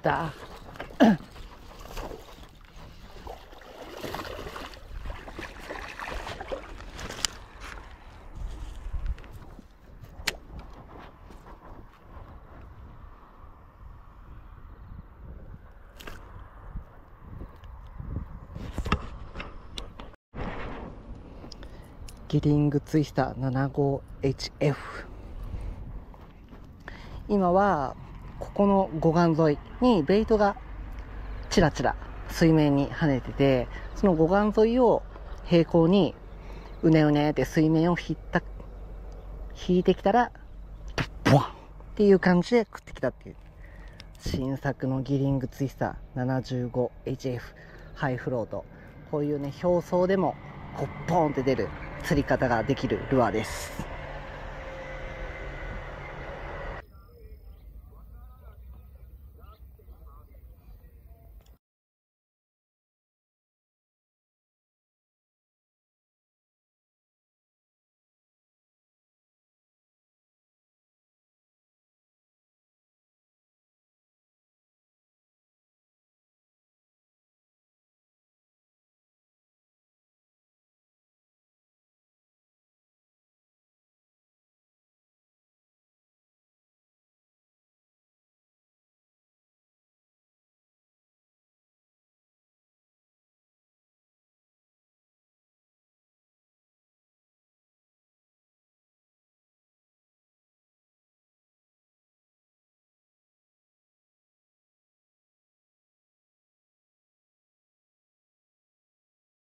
た。ギリングツイスター 75HF。 今はここの護岸沿いにベイトがチラチラ水面に跳ねてて、その護岸沿いを平行にうねうねって水面を引いてきたらボワンっていう感じで食ってきたっていう新作のギリングツイスター 75HF ハイフロート。こういうね表層でもこうポーンって出る釣り方ができるルアーです。